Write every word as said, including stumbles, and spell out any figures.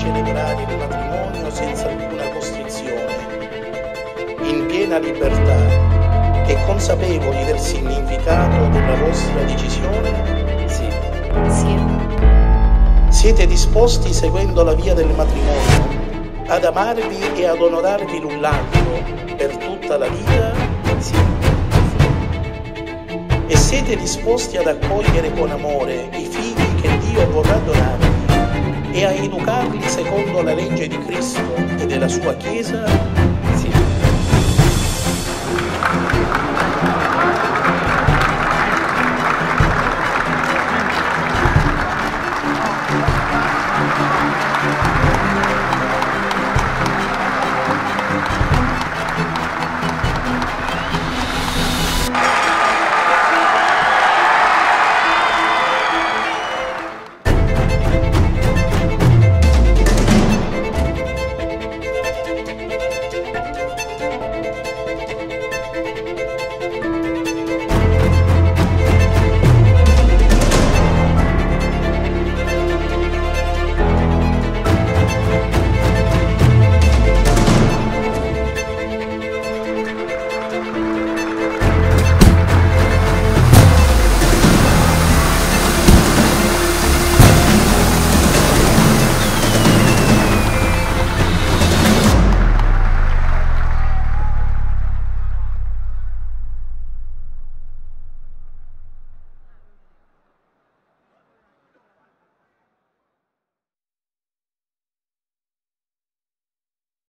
celebrare il matrimonio senza alcuna costrizione, in piena libertà e consapevoli del significato della vostra decisione? Sì. Sì. Siete disposti, seguendo la via del matrimonio, ad amarvi e ad onorarvi l'un l'altro per tutta la vita? Sì. E siete disposti ad accogliere con amore i figli che Dio vorrà donarvi e a educarli secondo la legge di Cristo e della sua Chiesa? Sì.